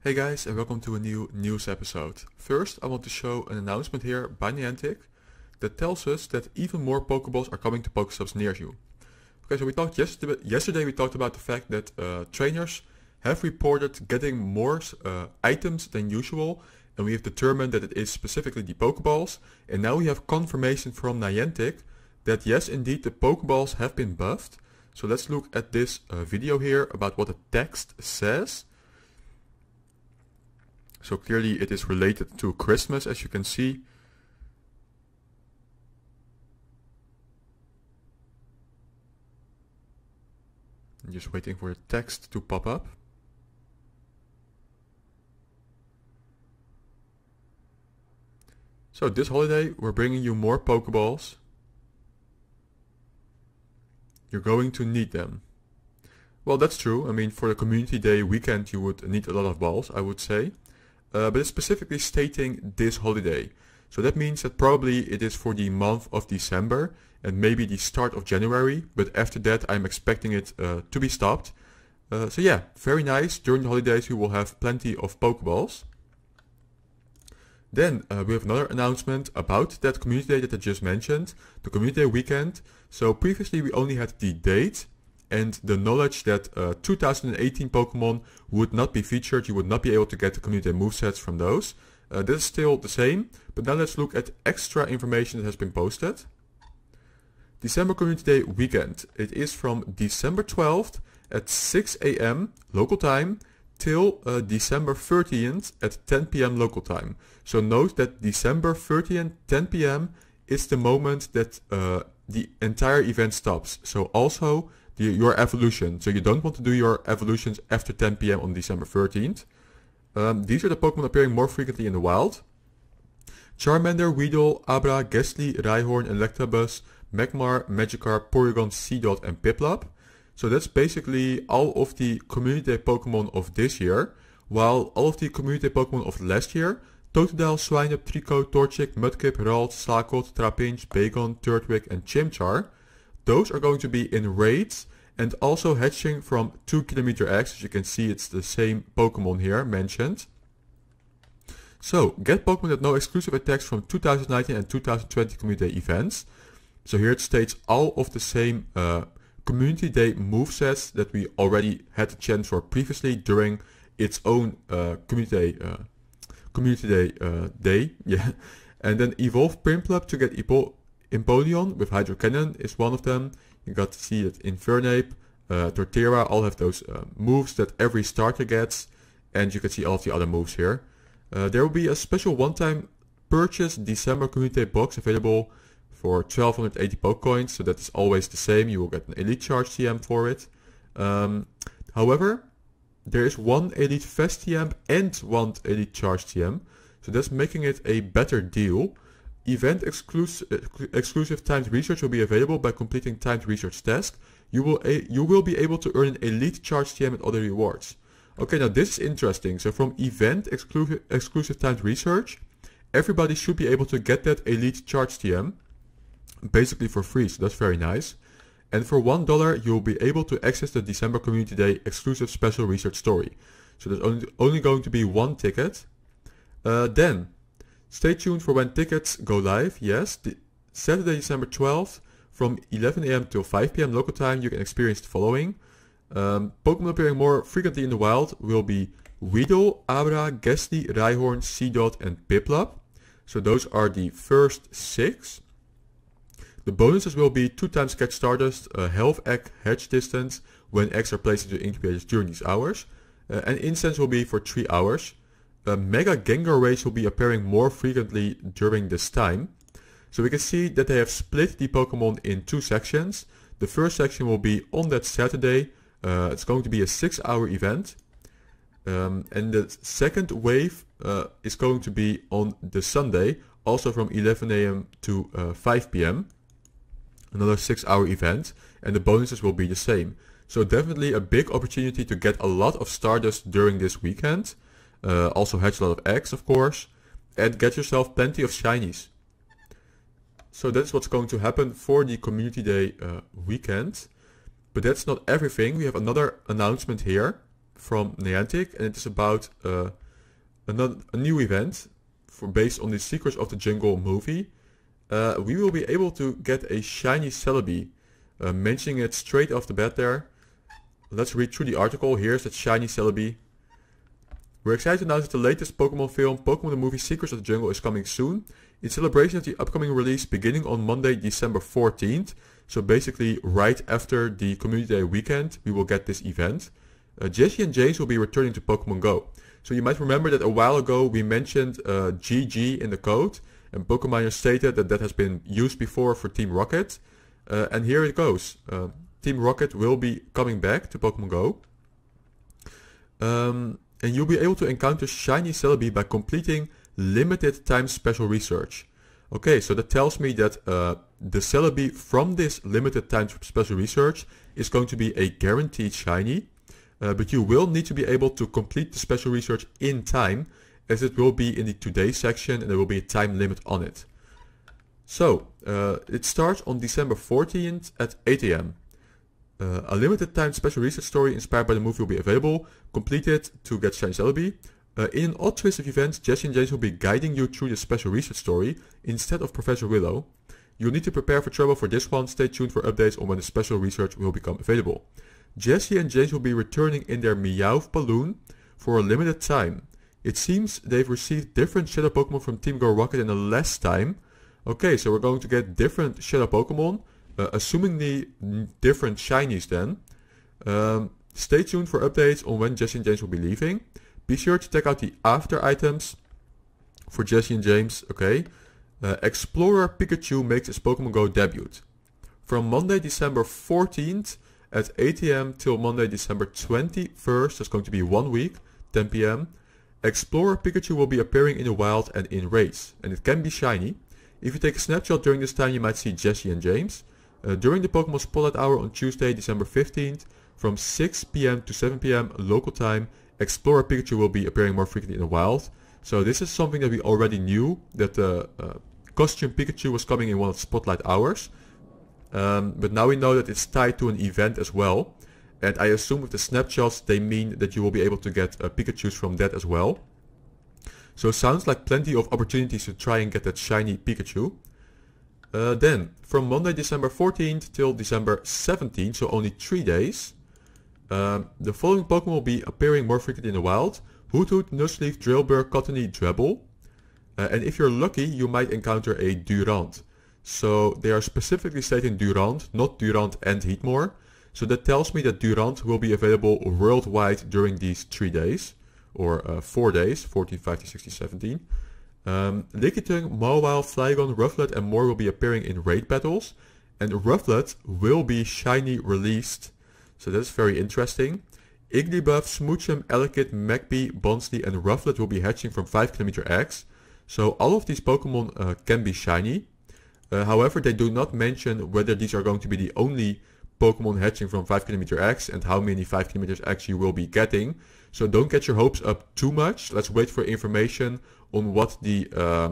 Hey guys, and welcome to a new news episode. First, I want to show an announcement here by Niantic that tells us that even more Pokeballs are coming to Pokestops near you. Okay, so we talked yesterday we talked about the fact that trainers have reported getting more items than usual, and we have determined that it is specifically the Pokeballs, and now we have confirmation from Niantic that yes, indeed, the Pokeballs have been buffed. So let's look at this video here about what the text says. So clearly it is related to Christmas, as you can see. I'm just waiting for the text to pop up. So this holiday we're bringing you more Pokeballs. You're going to need them. Well, that's true. I mean, for the Community Day weekend you would need a lot of balls, I would say. But it's specifically stating this holiday. So that means that probably it is for the month of December and maybe the start of January. But after that I'm expecting it to be stopped. So yeah, very nice. During the holidays we will have plenty of Pokeballs. Then we have another announcement about that Community Day that I just mentioned. The Community Day weekend. So previously we only had the date and the knowledge that 2018 Pokemon would not be featured. You would not be able to get the Community Day movesets from those. This is still the same, but now let's look at extra information that has been posted. December Community Day weekend. It is from December 12th at 6 AM local time till December 30th at 10 PM local time. So note that December 30th 10 PM is the moment that the entire event stops. So also your evolution. So you don't want to do your evolutions after 10 PM on December 13th. These are the Pokemon appearing more frequently in the wild. Charmander, Weedle, Abra, Gastly, Rhyhorn, Electabuzz, Magmar, Magikarp, Porygon, Seedot and Piplup. So that's basically all of the Community Day Pokemon of this year, while all of the Community Day Pokemon of last year, Totodile, Swinub, Trico, Torchic, Mudkip, Ralt, Slacot, Trapinch, Bagon, Turtwig and Chimchar, those are going to be in raids and also hatching from 2 km X. As you can see, it's the same Pokemon here mentioned. So, get Pokemon that know exclusive attacks from 2019 and 2020 Community Day events. So here it states all of the same Community Day movesets that we already had the chance for previously during its own Community Day day. Yeah. And then evolve Prinplup to get Empoleon with Hydro Cannon is one of them. You got to see that Infernape, Torterra all have those moves that every starter gets, and you can see all of the other moves here. There will be a special one-time purchase December Community Day box available for 1280 Pokecoins, so that is always the same. You will get an Elite Charge TM for it. However, there is one Elite Fast TM and one Elite Charge TM, so that's making it a better deal. Event exclusive timed research will be available by completing timed research task. You will be able to earn an Elite Charge TM and other rewards. Okay, now this is interesting. So from event exclusive timed research, everybody should be able to get that Elite Charge TM basically for free, so that's very nice. And for $1 you'll be able to access the December Community Day exclusive special research story. So there's only going to be one ticket. Then stay tuned for when tickets go live. Yes, Saturday, December 12th from 11 AM till 5 PM local time, you can experience the following. Pokemon appearing more frequently in the wild will be Weedle, Abra, Gastly, Rhyhorn, Seedot and Piplup. So those are the first 6. The bonuses will be 2 times catch Stardust, health egg hatch distance when eggs are placed into incubators during these hours. And instance will be for 3 hours. Mega Gengar raids will be appearing more frequently during this time. So we can see that they have split the Pokemon in 2 sections. The first section will be on that Saturday. It's going to be a 6-hour event. And the second wave is going to be on the Sunday, also from 11 AM to 5 PM. Another 6-hour event, and the bonuses will be the same. So definitely a big opportunity to get a lot of Stardust during this weekend. Also hatch a lot of eggs, of course, and get yourself plenty of shinies. So that's what's going to happen for the Community Day weekend. But that's not everything. We have another announcement here. from Niantic, and it is about a new event based on the Secrets of the Jungle movie. We will be able to get a shiny Celebi, mentioning it straight off the bat there. Let's read through the article. Here's that shiny Celebi. We're excited to announce that the latest Pokemon film, Pokemon the Movie Secrets of the Jungle, is coming soon. In celebration of the upcoming release beginning on Monday, December 14th. So basically right after the Community Day weekend, we will get this event. Jessie and James will be returning to Pokemon Go. So you might remember that a while ago we mentioned GG in the code. And Pokemon stated that that has been used before for Team Rocket. And here it goes. Team Rocket will be coming back to Pokemon Go. And you'll be able to encounter shiny Celebi by completing limited time special research. Okay, so that tells me that the Celebi from this limited time special research is going to be a guaranteed shiny. But you will need to be able to complete the special research in time, as it will be in the Today section and there will be a time limit on it. So, it starts on December 14th at 8 AM. A limited time special research story inspired by the movie will be available. Complete it to get shiny Celebi. In an odd twist of events, Jessie and James will be guiding you through the special research story instead of Professor Willow. You'll need to prepare for trouble for this one. Stay tuned for updates on when the special research will become available. Jessie and James will be returning in their Meowth balloon for a limited time. It seems they've received different Shadow Pokemon from Team Go Rocket in a less time. Okay, so we're going to get different Shadow Pokemon. Assumingly different shinies then. Stay tuned for updates on when Jessie and James will be leaving. Be sure to check out the after items for Jessie and James. Okay. Explorer Pikachu makes its Pokemon Go debut. From Monday, December 14th at 8 AM till Monday, December 21st, that's going to be 1 week, 10 PM. Explorer Pikachu will be appearing in the wild and in raids, and it can be shiny. If you take a snapshot during this time, you might see Jessie and James. During the Pokemon Spotlight Hour on Tuesday, December 15th, from 6 PM to 7 PM local time, Explorer Pikachu will be appearing more frequently in the wild. So this is something that we already knew, that the costume Pikachu was coming in one of the Spotlight Hours. But now we know that it's tied to an event as well. And I assume with the snapshots they mean that you will be able to get Pikachus from that as well. So sounds like plenty of opportunities to try and get that shiny Pikachu. Then, from Monday, December 14th till December 17th, so only 3 days, the following Pokemon will be appearing more frequently in the wild. Hoothoot, Nuzleaf, Drillbur, Cottony, Drebble. And if you're lucky, you might encounter a Durant. So they are specifically stating Durant, not Durant and Heatmore. So that tells me that Durant will be available worldwide during these 3 days. Or 4 days, 14, 15, 16, 17. Lickitung, Mawile, Flygon, Rufflet and more will be appearing in raid battles. And Rufflet will be shiny released. So that's very interesting. Igglybuff, Smoochum, Elekid, Magpie, Bonsly and Rufflet will be hatching from 5km X. So all of these Pokemon can be shiny. However, they do not mention whether these are going to be the only Pokemon hatching from 5km X and how many 5km X you will be getting. So don't get your hopes up too much. Let's wait for information on what the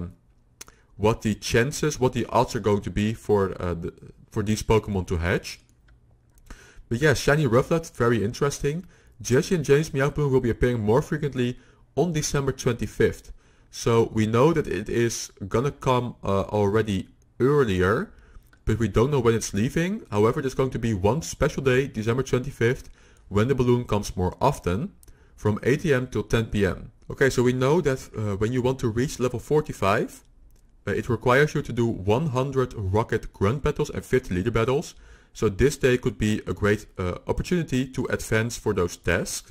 chances, what the odds are going to be for these Pokemon to hatch. But yeah, shiny Rufflet, very interesting. Jessie and James Meowth will be appearing more frequently on December 25th. So we know that it is gonna come already earlier, but we don't know when it's leaving. However, there's going to be one special day, December 25th, when the balloon comes more often, from 8 AM till 10 PM. Okay, so we know that when you want to reach level 45, it requires you to do 100 Rocket Grunt battles and 50 leader battles. So this day could be a great opportunity to advance for those tasks.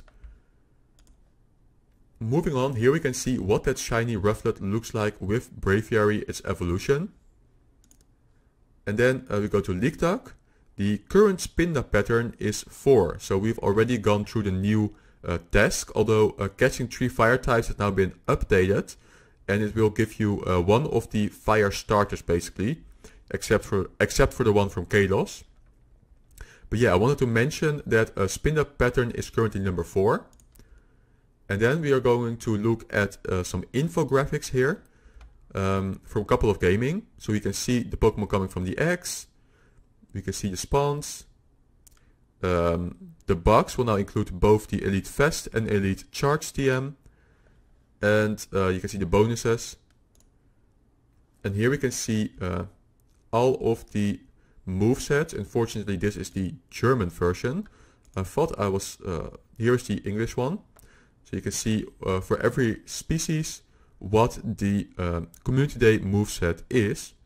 Moving on, here we can see what that shiny Rufflet looks like with Braviary, its evolution. And then we go to Lickitung. The current Spinda pattern is 4. So we've already gone through the new task, although catching 3 fire types has now been updated. And it will give you one of the fire starters basically, except for the one from Kalos. But yeah, I wanted to mention that Spinda pattern is currently number 4. And then we are going to look at some infographics here from a couple of gaming. So we can see the Pokemon coming from the eggs. We can see the spawns. The box will now include both the Elite Vest and Elite Charge TM. And you can see the bonuses. And here we can see all of the movesets. Unfortunately, this is the German version. I thought I was... here is the English one. So you can see for every species what the Community Day moveset is.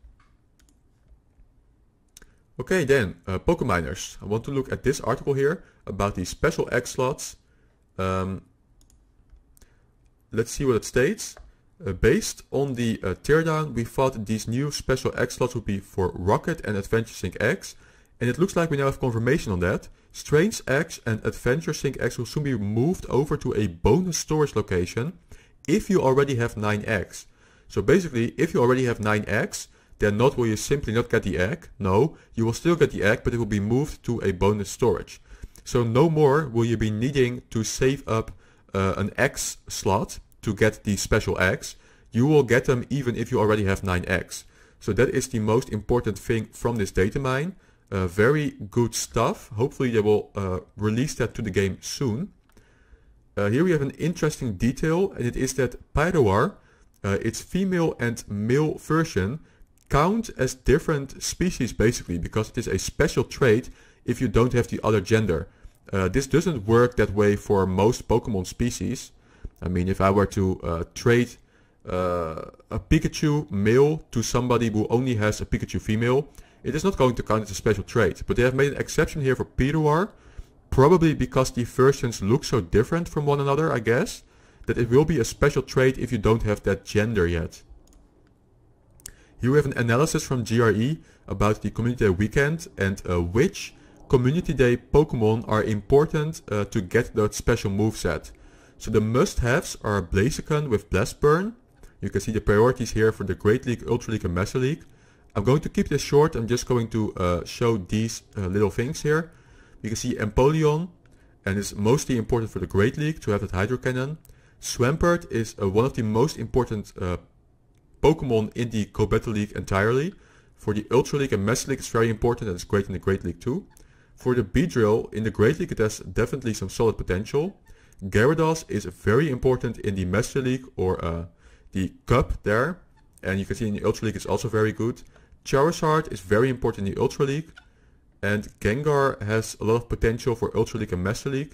Okay, then, Pokeminers. I want to look at this article here about the special egg slots. Let's see what it states. Based on the teardown, we thought these new special egg slots would be for Rocket and Adventure Sync eggs. And it looks like we now have confirmation on that. Strange eggs and Adventure Sync eggs will soon be moved over to a bonus storage location if you already have 9 eggs. So basically, if you already have 9 eggs, then not will you simply not get the egg. No, you will still get the egg, but it will be moved to a bonus storage. So no more will you be needing to save up an X slot to get these special eggs. You will get them even if you already have 9 eggs. So that is the most important thing from this data mine. Very good stuff. Hopefully they will release that to the game soon. Here we have an interesting detail, and it is that Pyroar, its female and male version, count as different species basically, because it is a special trait if you don't have the other gender. This doesn't work that way for most Pokemon species. I mean, if I were to trade a Pikachu male to somebody who only has a Pikachu female, it is not going to count as a special trait. But they have made an exception here for Pyroar, probably because the versions look so different from one another, I guess, that it will be a special trait if you don't have that gender yet. Here we have an analysis from GRE about the Community Day weekend and which Community Day Pokemon are important to get that special moveset. So the must-haves are Blaziken with Blast Burn. You can see the priorities here for the Great League, Ultra League and Master League. I'm going to keep this short. I'm just going to show these little things here. You can see Empoleon, and it's mostly important for the Great League to have that Hydro Cannon. Swampert is one of the most important Pokemon in the Go Battle League entirely. For the Ultra League and Master League it's very important, and it's great in the Great League too. For the Beedrill, in the Great League it has definitely some solid potential. Gyarados is very important in the Master League or the Cup there. And you can see in the Ultra League it's also very good. Charizard is very important in the Ultra League. And Gengar has a lot of potential for Ultra League and Master League.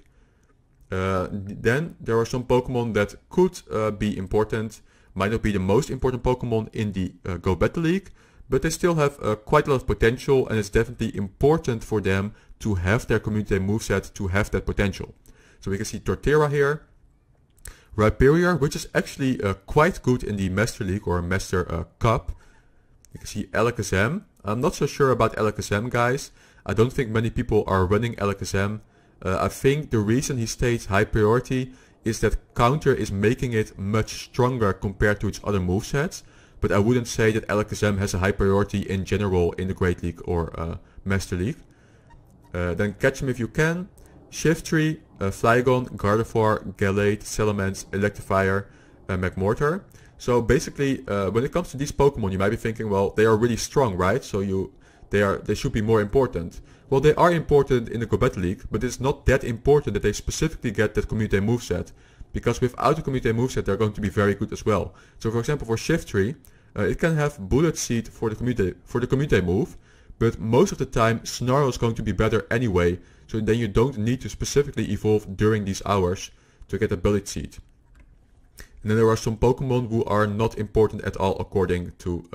Then there are some Pokemon that could be important. Might not be the most important Pokemon in the Go Battle League, but they still have quite a lot of potential, and it's definitely important for them to have their Community Day moveset to have that potential. So we can see Torterra here. Rhyperior, which is actually quite good in the Master League or Master Cup. You can see Alakazam. I'm not so sure about Alakazam, guys. I don't think many people are running Alakazam. I think the reason he stays high priority is that Counter is making it much stronger compared to its other movesets. But I wouldn't say that Alakazam has a high priority in general in the Great League or Master League. Then catch him if you can. Shiftry, Flygon, Gardevoir, Gallade, Salamence, Electivire, Magmortar. So basically, when it comes to these Pokemon, you might be thinking, well, they are really strong, right? So they should be more important. Well, they are important in the Go Battle League, but it's not that important that they specifically get that Community Day moveset. Because without the Community Day moveset, they're going to be very good as well. So for example, for Shiftry, it can have Bullet Seed for the Community Day move, but most of the time Snarl is going to be better anyway. So then you don't need to specifically evolve during these hours to get a Bullet Seed. And then there are some Pokemon who are not important at all according to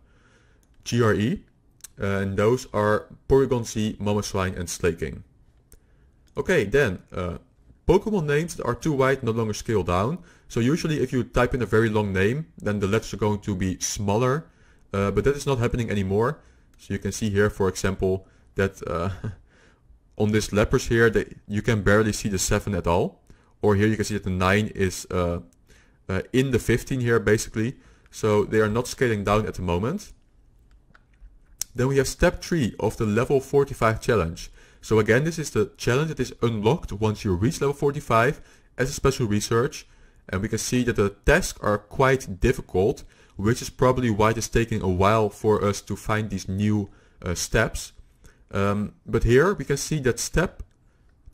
GRE. And those are Porygon Z, Mamoswine and Slaking. Okay, then Pokemon names that are too wide no longer scale down. So usually if you type in a very long name, then the letters are going to be smaller. But that is not happening anymore. So you can see here, for example, that on this Lapras here, you can barely see the 7 at all. Or here you can see that the 9 is in the 15 here basically. So they are not scaling down at the moment. Then we have step 3 of the level 45 challenge. So again, this is the challenge that is unlocked once you reach level 45 as a special research. And we can see that the tasks are quite difficult, which is probably why it is taking a while for us to find these new steps. But here we can see that step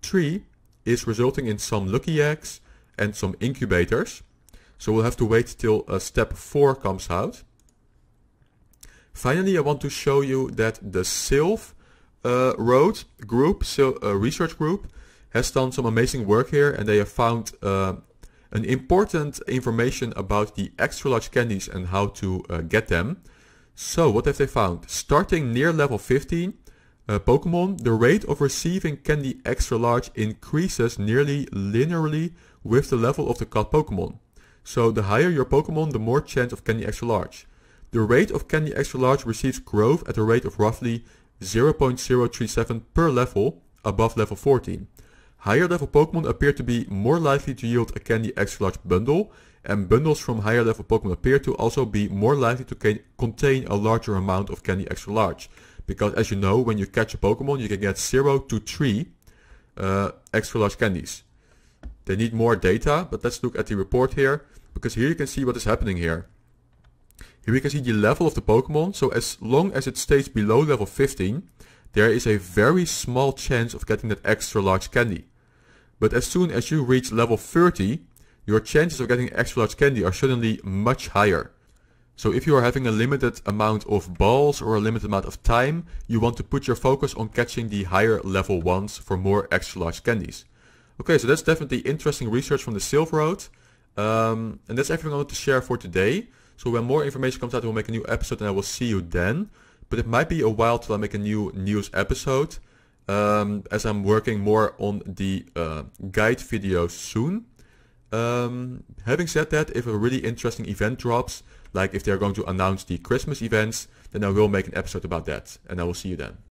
3 is resulting in some lucky eggs and some incubators. So we'll have to wait till step 4 comes out. Finally, I want to show you that the Sylph Road group, research group, has done some amazing work here, and they have found an important information about the extra large candies and how to get them. So what have they found? Starting near level 15 Pokemon, the rate of receiving candy extra large increases nearly linearly with the level of the caught Pokemon. So the higher your Pokemon, the more chance of candy extra large. The rate of candy extra large receives growth at a rate of roughly 0.037 per level above level 14. Higher level Pokemon appear to be more likely to yield a candy extra large bundle, and bundles from higher level Pokemon appear to also be more likely to contain a larger amount of candy extra large. Because as you know, when you catch a Pokemon, you can get 0 to 3 extra large candies. They need more data, but let's look at the report here, because here you can see what is happening here. Here we can see the level of the Pokemon, so as long as it stays below level 15, there is a very small chance of getting that extra large candy. But as soon as you reach level 30, your chances of getting extra large candy are suddenly much higher. So if you are having a limited amount of balls or a limited amount of time, you want to put your focus on catching the higher level ones for more extra large candies. Okay, so that's definitely interesting research from the Sylph Road. And that's everything I wanted to share for today. So when more information comes out, we'll make a new episode and I will see you then. But it might be a while till I make a new news episode, as I'm working more on the guide videos soon. Having said that, if a really interesting event drops, like if they're going to announce the Christmas events, then I will make an episode about that. And I will see you then.